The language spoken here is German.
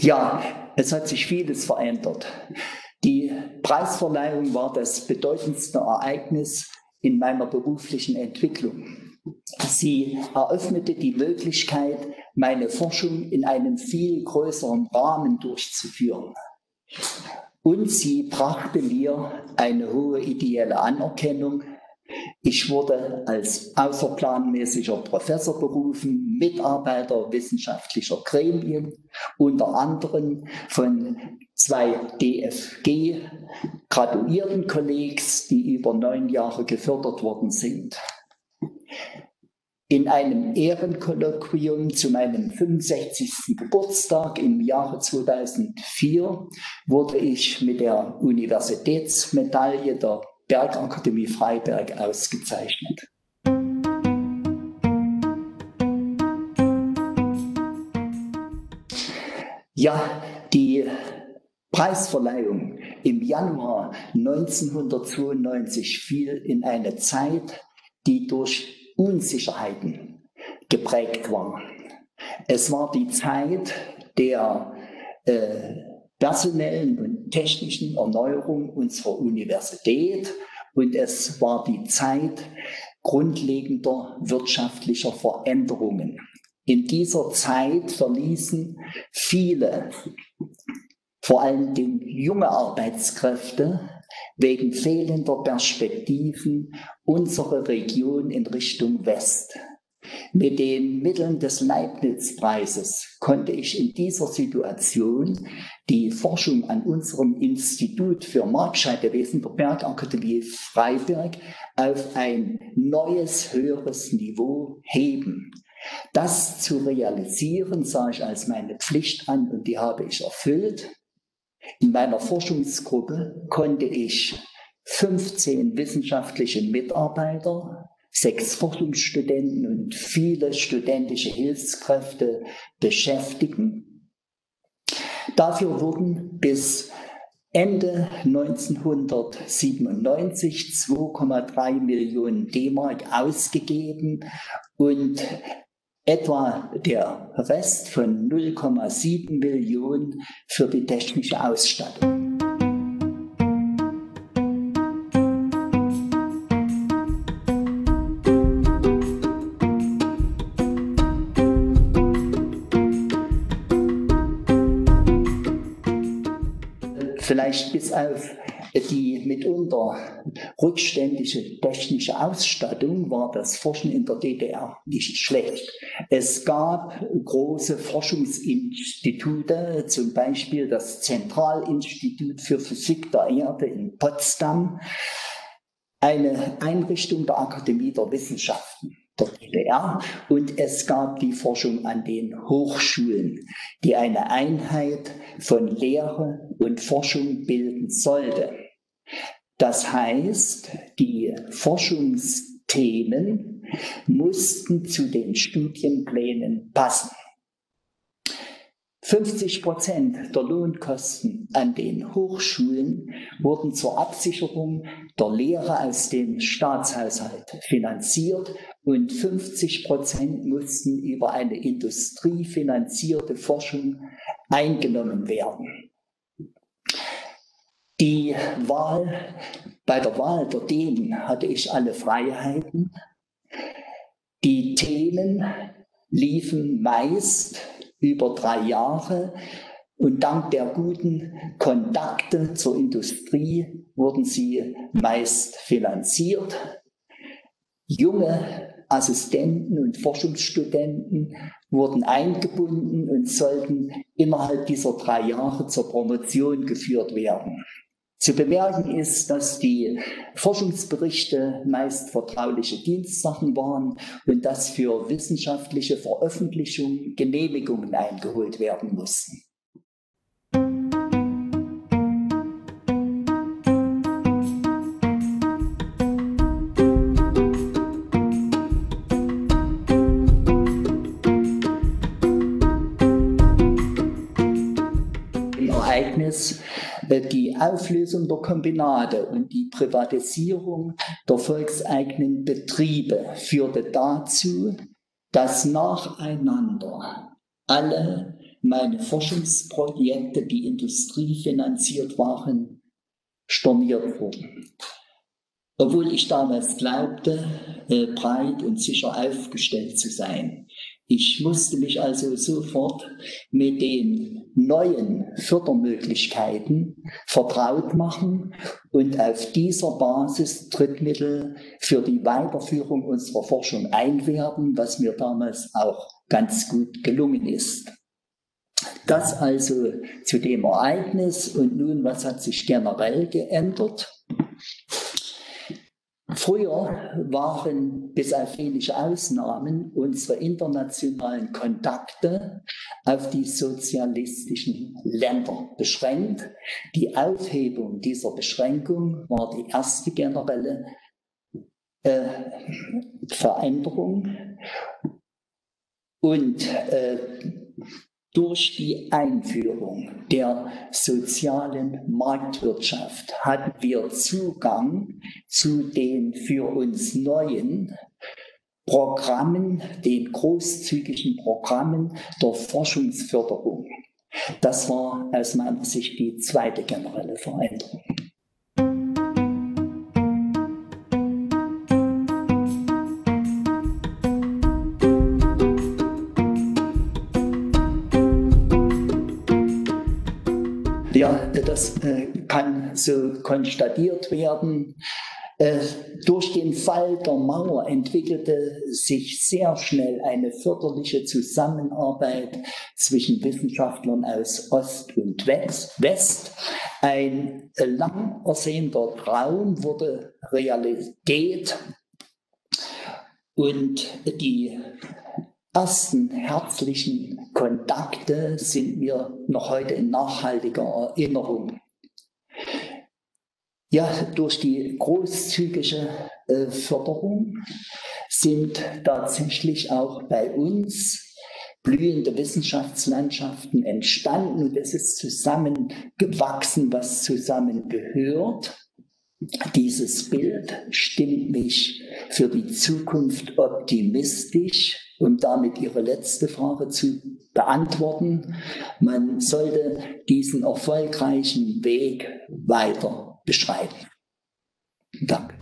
Ja, es hat sich vieles verändert. Die Preisverleihung war das bedeutendste Ereignis in meiner beruflichen Entwicklung. Sie eröffnete die Möglichkeit, meine Forschung in einem viel größeren Rahmen durchzuführen. Und sie brachte mir eine hohe ideelle Anerkennung. Ich wurde als außerplanmäßiger Professor berufen, Mitarbeiter wissenschaftlicher Gremien, unter anderem von 2 DFG-Graduiertenkollegs, die über 9 Jahre gefördert worden sind. In einem Ehrenkolloquium zu meinem 65. Geburtstag im Jahre 2004 wurde ich mit der Universitätsmedaille der Bergakademie Freiberg ausgezeichnet. Ja, die Preisverleihung im Januar 1992 fiel in eine Zeit, die durch Unsicherheiten geprägt war. Es war die Zeit der personellen und technischen Erneuerung unserer Universität und es war die Zeit grundlegender wirtschaftlicher Veränderungen. In dieser Zeit verließen viele, vor allem junge Arbeitskräfte, wegen fehlender Perspektiven unsere Region in Richtung West. Mit den Mitteln des Leibniz-Preises konnte ich in dieser Situation die Forschung an unserem Institut für Marktscheidewesen der Bergakademie Freiberg auf ein neues, höheres Niveau heben. Das zu realisieren, sah ich als meine Pflicht an und die habe ich erfüllt. In meiner Forschungsgruppe konnte ich 15 wissenschaftliche Mitarbeiter, 6 Forschungsstudenten und viele studentische Hilfskräfte beschäftigen. Dafür wurden bis Ende 1997 2,3 Millionen D-Mark ausgegeben und etwa der Rest von 0,7 Millionen für die technische Ausstattung. Vielleicht bis auf die mitunter rückständige technische Ausstattung war das Forschen in der DDR nicht schlecht. Es gab große Forschungsinstitute, zum Beispiel das Zentralinstitut für Physik der Erde in Potsdam, eine Einrichtung der Akademie der Wissenschaften der DDR, und es gab die Forschung an den Hochschulen, die eine Einheit von Lehre und Forschung bilden sollte. Das heißt, die Forschungsthemen mussten zu den Studienplänen passen. 50% der Lohnkosten an den Hochschulen wurden zur Absicherung der Lehre aus dem Staatshaushalt finanziert und 50% mussten über eine industriefinanzierte Forschung eingenommen werden. Bei der Wahl der Themen hatte ich alle Freiheiten. Die Themen liefen meist über 3 Jahre und dank der guten Kontakte zur Industrie wurden sie meist finanziert. Junge Assistenten und Forschungsstudenten wurden eingebunden und sollten innerhalb dieser 3 Jahre zur Promotion geführt werden. Zu bemerken ist, dass die Forschungsberichte meist vertrauliche Dienstsachen waren und dass für wissenschaftliche Veröffentlichungen Genehmigungen eingeholt werden mussten. Im Ereignis die Auflösung der Kombinate und die Privatisierung der volkseigenen Betriebe führte dazu, dass nacheinander alle meine Forschungsprojekte, die industriefinanziert waren, storniert wurden. Obwohl ich damals glaubte, breit und sicher aufgestellt zu sein. Ich musste mich also sofort mit den neuen Fördermöglichkeiten vertraut machen und auf dieser Basis Drittmittel für die Weiterführung unserer Forschung einwerben, was mir damals auch ganz gut gelungen ist. Das also zu dem Ereignis. Und nun, was hat sich generell geändert? Früher waren, bis auf wenige Ausnahmen, unsere internationalen Kontakte auf die sozialistischen Länder beschränkt. Die Aufhebung dieser Beschränkung war die erste generelle Veränderung. Und durch die Einführung der sozialen Marktwirtschaft hatten wir Zugang zu den für uns neuen Programmen, den großzügigen Programmen der Forschungsförderung. Das war aus meiner Sicht die zweite generelle Veränderung. Ja, das kann so konstatiert werden. Durch den Fall der Mauer entwickelte sich sehr schnell eine förderliche Zusammenarbeit zwischen Wissenschaftlern aus Ost und West. Ein lang ersehnter Traum wurde Realität und die ersten herzlichen Kontakte sind mir noch heute in nachhaltiger Erinnerung. Ja, durch die großzügige Förderung sind tatsächlich auch bei uns blühende Wissenschaftslandschaften entstanden und es ist zusammengewachsen, was zusammengehört. Dieses Bild stimmt mich für die Zukunft optimistisch, um damit Ihre letzte Frage zu beantworten. Man sollte diesen erfolgreichen Weg weiter beschreiten. Danke.